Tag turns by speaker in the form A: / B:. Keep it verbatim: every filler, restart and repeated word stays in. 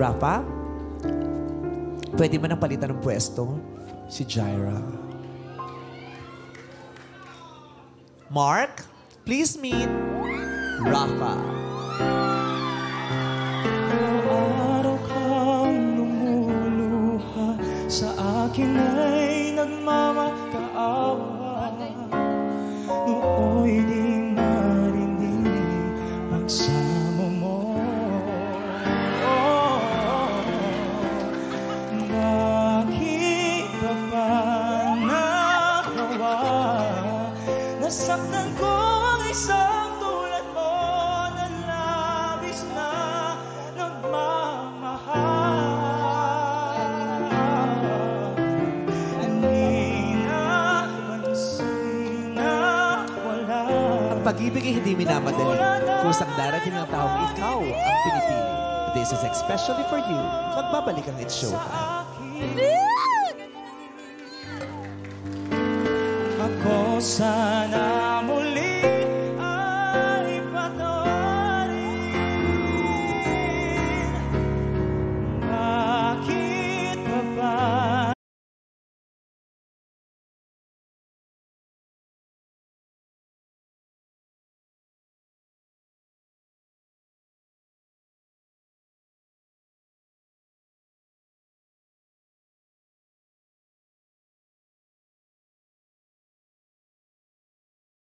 A: Rafa, pwede mo nang palitan ng pwesto si Jaira. Mark, please meet Rafa.
B: Araw kang lumuluha, sa akin ay nagmamakaawa. Nooy di marinig pagsama mo. Bakit pa ba nagawa? Nasaktan ko ang isang tulad mo na labis na nagmamahal. Hindi na pansin na wala.
A: Ang pag-ibig ay hindi minamadali. Kusang darating ng taong ikaw ang pinipili. This is especially for you. Magbabalik ang It's Showtime.
B: Ako sana